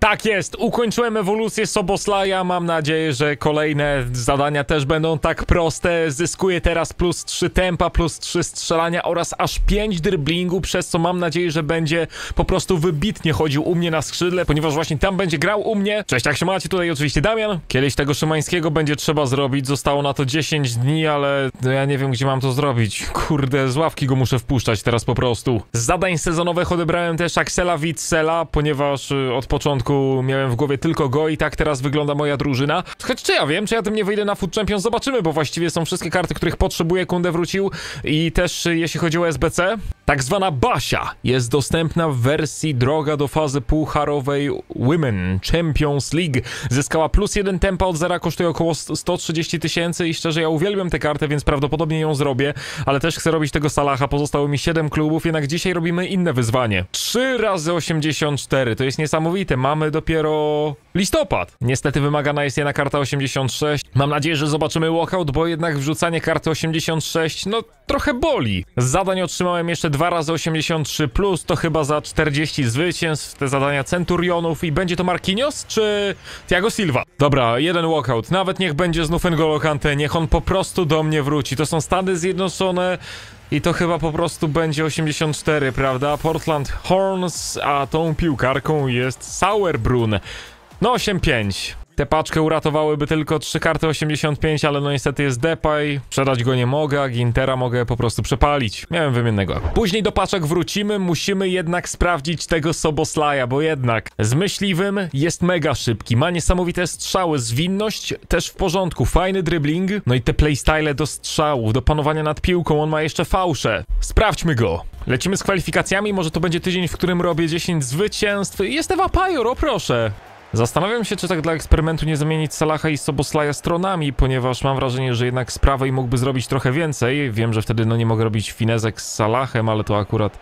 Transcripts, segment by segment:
Tak jest, ukończyłem ewolucję Soboslaja, mam nadzieję, że kolejne zadania też będą tak proste. Zyskuję teraz plus 3 tempa, plus 3 strzelania oraz aż 5 driblingu, przez co mam nadzieję, że będzie po prostu wybitnie chodził u mnie na skrzydle, ponieważ właśnie tam będzie grał u mnie. Cześć, jak się macie? Tutaj oczywiście Damian. Kiedyś tego Szymańskiego będzie trzeba zrobić, zostało na to 10 dni, ale ja nie wiem, gdzie mam to zrobić. Kurde, z ławki go muszę wpuszczać teraz po prostu. Z zadań sezonowych odebrałem też Axela Witsela, ponieważ od początku miałem w głowie tylko go i tak teraz wygląda moja drużyna. Choć czy ja wiem, czy ja tym nie wyjdę na Foot Champions, zobaczymy, bo właściwie są wszystkie karty, których potrzebuję. Kunde wrócił i też jeśli chodzi o SBC, tak zwana Basia jest dostępna w wersji droga do fazy pucharowej Women Champions League. Zyskała plus 1 tempa od zera, kosztuje około 130 000 i szczerze ja uwielbiam tę kartę, więc prawdopodobnie ją zrobię, ale też chcę robić tego Salaha. Pozostało mi 7 klubów, jednak dzisiaj robimy inne wyzwanie. 3 razy 84, to jest niesamowite. Mamy dopiero listopad. Niestety wymagana jest jedna karta 86. Mam nadzieję, że zobaczymy walkout, bo jednak wrzucanie karty 86, no trochę boli. Z zadań otrzymałem jeszcze 2 razy 83 plus, to chyba za 40 zwycięstw, te zadania Centurionów i będzie to Marquinhos czy Thiago Silva? Dobra, jeden walkout, nawet niech będzie znów N'Golo Kanté, niech on po prostu do mnie wróci. To są Stany Zjednoczone i to chyba po prostu będzie 84, prawda? Portland Horns, a tą piłkarką jest Sauerbrunn. No 8-5. Tę paczkę uratowałyby tylko 3 karty 85, ale no niestety jest Depay. Sprzedać go nie mogę, a Gintera mogę po prostu przepalić. Miałem wymiennego. Później do paczek wrócimy, musimy jednak sprawdzić tego Soboslaja, bo jednak z myśliwym jest mega szybki, ma niesamowite strzały, zwinność też w porządku, fajny dribbling, no i te playstyle do strzałów, do panowania nad piłką, on ma jeszcze fałsze. Sprawdźmy go. Lecimy z kwalifikacjami, może to będzie tydzień, w którym robię 10 zwycięstw. Jest Eva Pajor, o proszę. Zastanawiam się, czy tak dla eksperymentu nie zamienić Salaha i Soboslaja stronami, ponieważ mam wrażenie, że jednak z prawej mógłby zrobić trochę więcej. Wiem, że wtedy no nie mogę robić finezek z Salahem, ale to akurat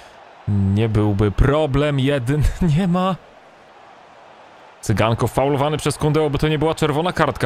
nie byłby problem. Jeden nie ma. Cyganko faulowany przez Kundę, by to nie była czerwona kartka.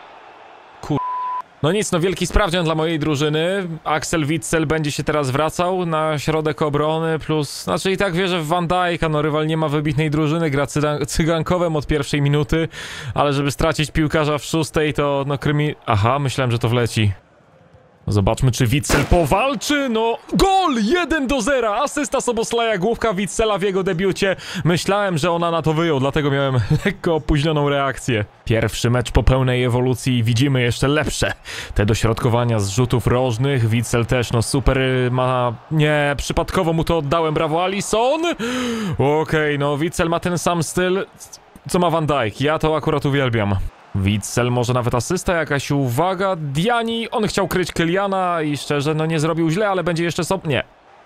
No nic, no wielki sprawdzian dla mojej drużyny. Axel Witsel będzie się teraz wracał na środek obrony, plus... Znaczy i tak wierzę w Van Dijk'a, no rywal nie ma wybitnej drużyny, gra cygankowem od pierwszej minuty, ale żeby stracić piłkarza w 6, to no Aha, myślałem, że to wleci. Zobaczmy, czy Witsel powalczy, no... Gol! 1-0! Asysta Soboslaja, główka Witsela w jego debiucie. Myślałem, że ona na to wyjął, dlatego miałem lekko opóźnioną reakcję. Pierwszy mecz po pełnej ewolucji i widzimy jeszcze lepsze. Te dośrodkowania z rzutów rożnych, Witsel też, no super ma... Nie, przypadkowo mu to oddałem, brawo Alisson! Okej, no Witsel ma ten sam styl, co ma Van Dijk, ja to akurat uwielbiam. Witsel, może nawet asysta, jakaś uwaga, Diani, on chciał kryć Kyliana i szczerze, no nie zrobił źle, ale będzie jeszcze Nie.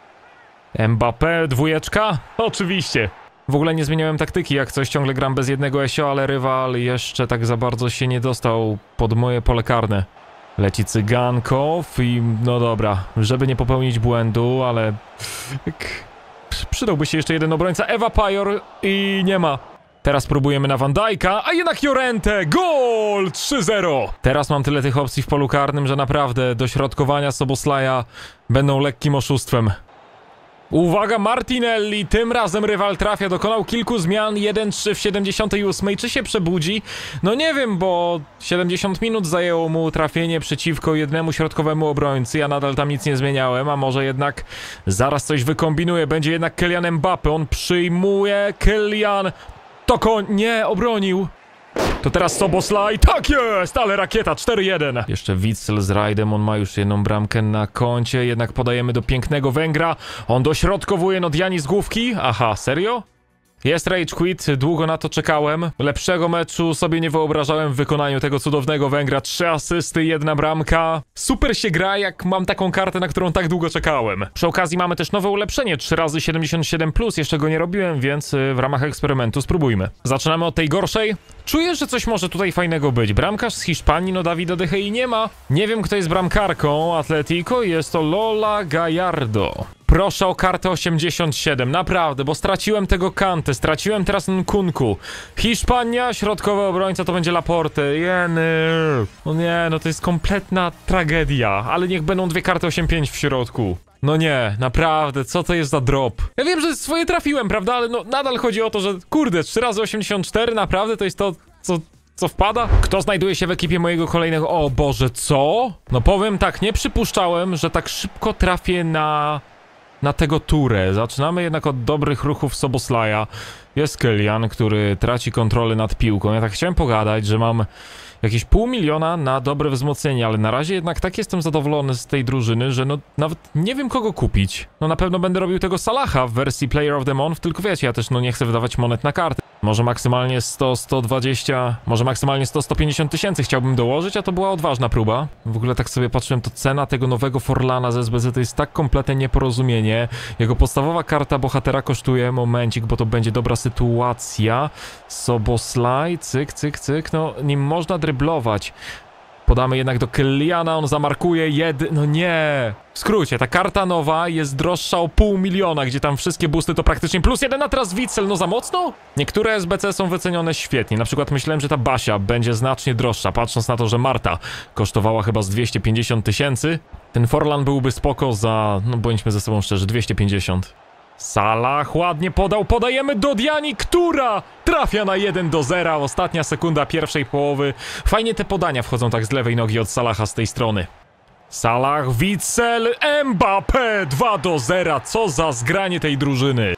Mbappé, dwójeczka? Oczywiście. W ogóle nie zmieniałem taktyki, jak coś ciągle gram bez jednego Esio, ale rywal jeszcze tak za bardzo się nie dostał pod moje pole karne. Leci Cygankow i no dobra, żeby nie popełnić błędu, ale... Przydałby się jeszcze jeden obrońca, Eva Pajor i nie ma. Teraz próbujemy na Van Dijk'a, a jednak Llorente! Gol! 3-0! Teraz mam tyle tych opcji w polu karnym, że naprawdę dośrodkowania Soboslaja będą lekkim oszustwem. Uwaga, Martinelli! Tym razem rywal trafia, dokonał kilku zmian, 1-3 w 78. Czy się przebudzi? No nie wiem, bo 70 minut zajęło mu trafienie przeciwko jednemu środkowemu obrońcy. Ja nadal tam nic nie zmieniałem, a może jednak zaraz coś wykombinuje. Będzie jednak Kylian Mbappé, on przyjmuje, Kylian... Nie, obronił. To teraz Soboslaj, tak jest, ale rakieta, 4-1. Jeszcze Witsel z rajdem, on ma już jedną bramkę na koncie, jednak podajemy do pięknego Węgra. On dośrodkowuje, no Diani z główki. Aha, serio? Jest rage quit, długo na to czekałem. Lepszego meczu sobie nie wyobrażałem w wykonaniu tego cudownego Węgra. 3 asysty, 1 bramka. Super się gra, jak mam taką kartę, na którą tak długo czekałem. Przy okazji mamy też nowe ulepszenie, 3 razy 77 plus. Jeszcze go nie robiłem, więc w ramach eksperymentu spróbujmy. Zaczynamy od tej gorszej. Czuję, że coś może tutaj fajnego być. Bramkarz z Hiszpanii, no Davida De Gea nie ma. Nie wiem, kto jest bramkarką Atletico, jest to Lola Gallardo. Proszę o kartę 87, naprawdę, bo straciłem tego Kanté, straciłem teraz Nkunku. Hiszpania, środkowy obrońca to będzie Laporte. Jeny. No nie, no to jest kompletna tragedia, ale niech będą 2 karty 8-5 w środku. No nie, naprawdę, co to jest za drop? Ja wiem, że swoje trafiłem, prawda, ale no nadal chodzi o to, że kurde, 3 razy 84, naprawdę to jest to, co wpada? Kto znajduje się w ekipie mojego kolejnego... O Boże, co? No powiem tak, nie przypuszczałem, że tak szybko trafię na tego turę. Zaczynamy jednak od dobrych ruchów Soboslaja. Jest Kylian, który traci kontrolę nad piłką. Ja tak chciałem pogadać, że mam jakieś 500 000 na dobre wzmocnienie, ale na razie jednak tak jestem zadowolony z tej drużyny, że no nawet nie wiem kogo kupić. No na pewno będę robił tego Salaha w wersji Player of the Month, tylko wiecie, ja też no nie chcę wydawać monet na karty. Może maksymalnie 100, 120, może maksymalnie 100, 150 tysięcy chciałbym dołożyć, a to była odważna próba. W ogóle tak sobie patrzyłem, to cena tego nowego Forlana z SBC to jest tak kompletne nieporozumienie. Jego podstawowa karta bohatera kosztuje, momencik, bo to będzie dobra sytuacja. Soboslaj, cyk, cyk, cyk, no nim można dryblować. Podamy jednak do Kyliana, on zamarkuje no nie. W skrócie, ta karta nowa jest droższa o 500 000, gdzie tam wszystkie boosty to praktycznie +1, a teraz Witsel, no za mocno? Niektóre SBC są wycenione świetnie, na przykład myślałem, że ta Basia będzie znacznie droższa, patrząc na to, że Marta kosztowała chyba z 250 tysięcy. Ten Forlan byłby spoko za, no bądźmy ze sobą szczerzy, 250. Salah ładnie podał, podajemy do Diani, która trafia na 1-0, ostatnia sekunda pierwszej połowy. Fajnie te podania wchodzą tak z lewej nogi od Salaha z tej strony. Salah, Witsel, Mbappé 2-0, co za zgranie tej drużyny.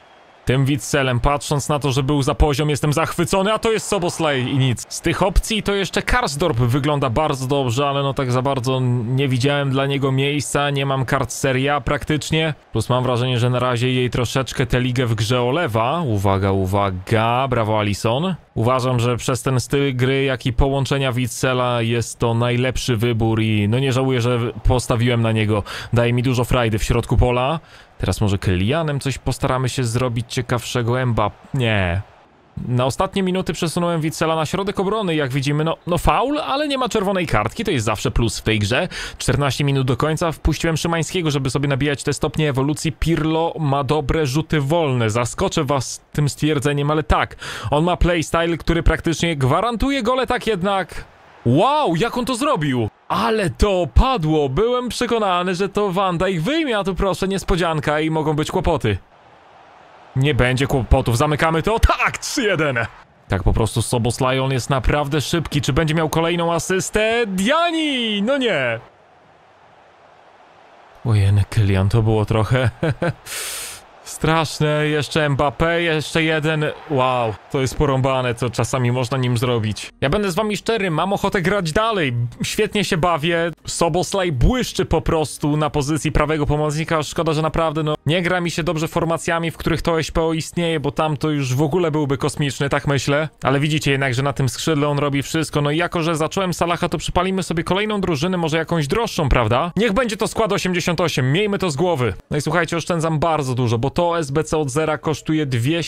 Tym Witselem, patrząc na to, że był za poziom, jestem zachwycony, a to jest Soboslaj i nic. Z tych opcji to jeszcze Karsdorp wygląda bardzo dobrze, ale no tak za bardzo nie widziałem dla niego miejsca, nie mam kart Serie A praktycznie. Plus mam wrażenie, że na razie jej troszeczkę tę ligę w grze olewa. Uwaga, uwaga, brawo Alisson. Uważam, że przez ten styl gry, jak i połączenia Witsela jest to najlepszy wybór i no nie żałuję, że postawiłem na niego. Daje mi dużo frajdy w środku pola. Teraz może Kylianem coś postaramy się zrobić ciekawszego. Nie. Na ostatnie minuty przesunąłem Witsela na środek obrony, jak widzimy, no faul, ale nie ma czerwonej kartki, to jest zawsze plus w tej grze. 14 minut do końca wpuściłem Szymańskiego, żeby sobie nabijać te stopnie ewolucji. Pirlo ma dobre rzuty wolne, zaskoczę was tym stwierdzeniem, ale tak, on ma playstyle, który praktycznie gwarantuje gole, tak jednak... Wow, jak on to zrobił? Ale to padło, byłem przekonany, że to Van Dijk wyjmie, a tu proszę, niespodzianka i mogą być kłopoty. Nie będzie kłopotów, zamykamy to, tak, 3-1. Tak po prostu Soboslaj, on jest naprawdę szybki, czy będzie miał kolejną asystę? Diani, no nie. Ojej, Kylian, to było trochę... Straszne, jeszcze Mbappé, jeszcze jeden. Wow, to jest porąbane, co czasami można nim zrobić. Ja będę z wami szczery, mam ochotę grać dalej. Świetnie się bawię. Soboslaj błyszczy po prostu na pozycji prawego pomocnika. Szkoda, że naprawdę no nie gra mi się dobrze formacjami, w których to SPO istnieje, bo tam to już w ogóle byłby kosmiczny, tak myślę. Ale widzicie jednak, że na tym skrzydle on robi wszystko. No i jako, że zacząłem Salaha, to przypalimy sobie kolejną drużynę, może jakąś droższą, prawda? Niech będzie to skład 88, miejmy to z głowy. No i słuchajcie, oszczędzam bardzo dużo, bo to SBC od zera kosztuje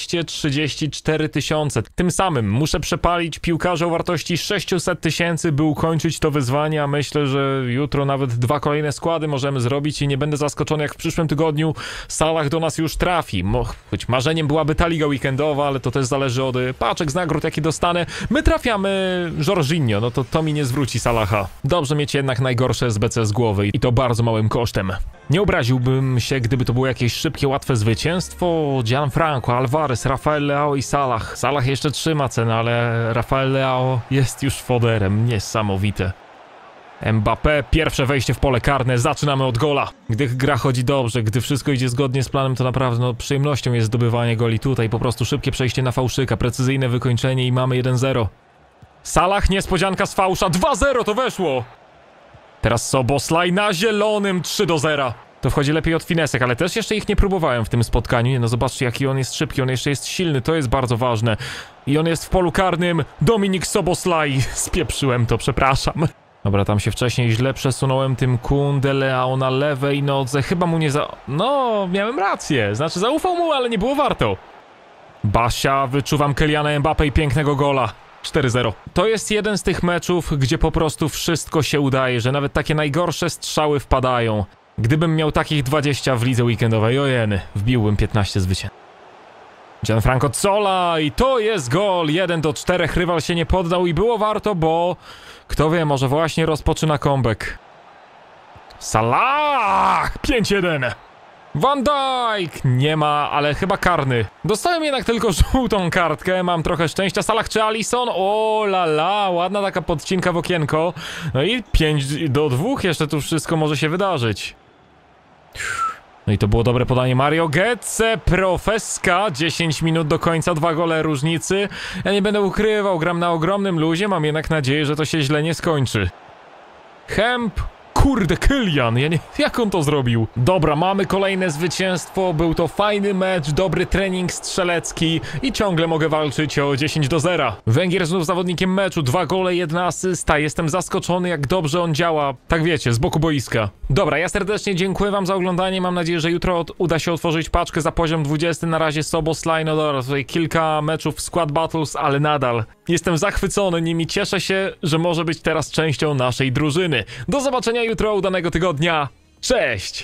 234 tysiące. Tym samym muszę przepalić piłkarza o wartości 600 tysięcy, by ukończyć to wyzwanie, a myślę, że jutro nawet 2 kolejne składy możemy zrobić i nie będę zaskoczony, jak w przyszłym tygodniu Salah do nas już trafi. Choć marzeniem byłaby ta liga weekendowa, ale to też zależy od paczek z nagród, jakie dostanę. My trafiamy Jorginho, no to mi nie zwróci Salaha. Dobrze mieć jednak najgorsze SBC z głowy i to bardzo małym kosztem. Nie obraziłbym się, gdyby to było jakieś szybkie, łatwe zwycięstwo. Gianfranco, Alvarez, Rafael Leao i Salah. Salah jeszcze trzyma cenę, ale Rafael Leao jest już foderem. Niesamowite. Mbappé, pierwsze wejście w pole karne, zaczynamy od gola. Gdy gra chodzi dobrze, gdy wszystko idzie zgodnie z planem, to naprawdę no, przyjemnością jest zdobywanie goli. Tutaj po prostu szybkie przejście na fałszyka, precyzyjne wykończenie i mamy 1-0. Salah, niespodzianka z fałsza, 2-0 to weszło. Teraz Soboslaj na zielonym, 3-0. To wchodzi lepiej od finesek, ale też jeszcze ich nie próbowałem w tym spotkaniu. Nie, no zobaczcie, jaki on jest szybki, on jeszcze jest silny, to jest bardzo ważne. I on jest w polu karnym, Dominik Soboslaj. Spieprzyłem to, przepraszam. Dobra, tam się wcześniej źle przesunąłem tym Kunde Leao na lewej nodze. Chyba mu nie No, miałem rację. Znaczy zaufał mu, ale nie było warto. Basia, wyczuwam Kyliana Mbappé i pięknego gola. 4-0. To jest jeden z tych meczów, gdzie po prostu wszystko się udaje, że nawet takie najgorsze strzały wpadają. Gdybym miał takich 20 w lidze weekendowej, ojeny, wbiłbym 15 zwycięstw. Gianfranco Zola i to jest gol, 1-4, rywal się nie poddał i było warto, bo kto wie, może właśnie rozpoczyna comeback. Salah! 5-1. Van Dijk! Nie ma, ale chyba karny. Dostałem jednak tylko żółtą kartkę, mam trochę szczęścia. Salah czy Alisson? O la la, ładna taka podcinka w okienko. No i 5-2, jeszcze tu wszystko może się wydarzyć. No i to było dobre podanie. Mario Götze, profeska, 10 minut do końca, 2 gole różnicy. Ja nie będę ukrywał, gram na ogromnym luzie, mam jednak nadzieję, że to się źle nie skończy. Hemp. Kurde, Kylian, jak on to zrobił? Dobra, mamy kolejne zwycięstwo, był to fajny mecz, dobry trening strzelecki i ciągle mogę walczyć o 10-0. Węgier znów zawodnikiem meczu, 2 gole, 1 asysta, jestem zaskoczony jak dobrze on działa, tak wiecie, z boku boiska. Dobra, ja serdecznie dziękuję wam za oglądanie, mam nadzieję, że jutro uda się otworzyć paczkę za poziom 20, na razie Szoboszlai, no dobra, tutaj kilka meczów w Squad Battles, ale nadal jestem zachwycony nimi, cieszę się, że może być teraz częścią naszej drużyny. Do zobaczenia jutro, udanego tygodnia, cześć!